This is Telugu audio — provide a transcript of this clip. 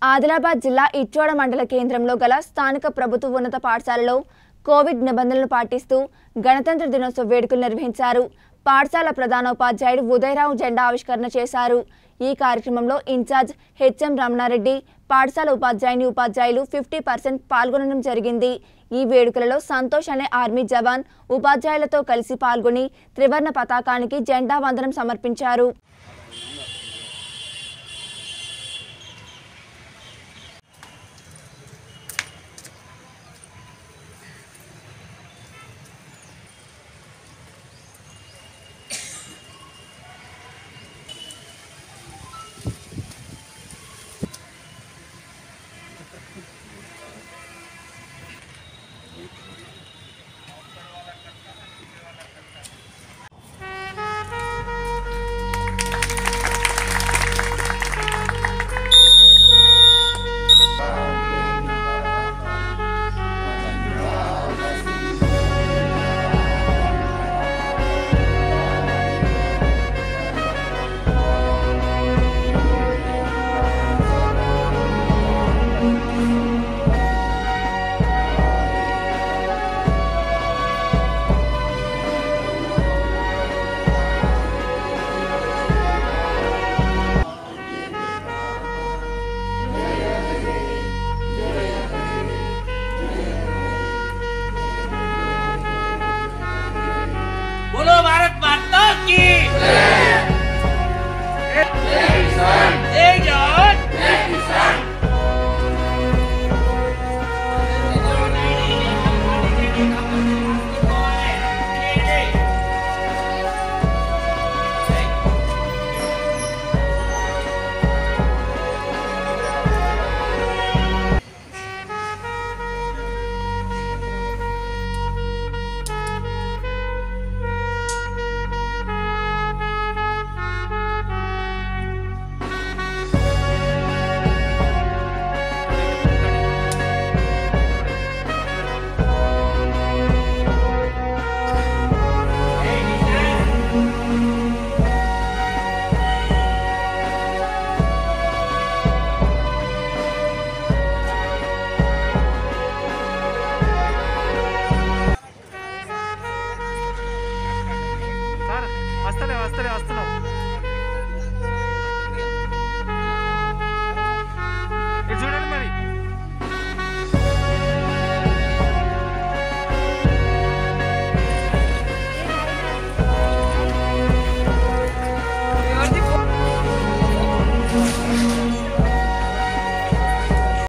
ఆదిలాబాద్ జిల్లా ఇచ్చోడ మండల కేంద్రంలో గల స్థానిక ప్రభుత్వ ఉన్నత పాఠశాలలో కోవిడ్ నిబంధనలను పాటిస్తూ గణతంత్ర దినోత్సవ వేడుకలు నిర్వహించారు. పాఠశాల ప్రధానోపాధ్యాయుడు ఉదయరావు జెండా ఆవిష్కరణ చేశారు. ఈ కార్యక్రమంలో ఇన్ఛార్జ్ హెచ్ఎం రమణారెడ్డి, పాఠశాల ఉపాధ్యాయులు 50% పాల్గొనడం జరిగింది. ఈ వేడుకలలో సంతోష్ అనే ఆర్మీ జవాన్ ఉపాధ్యాయులతో కలిసి పాల్గొని త్రివర్ణ పతాకానికి జెండా వందనం సమర్పించారు.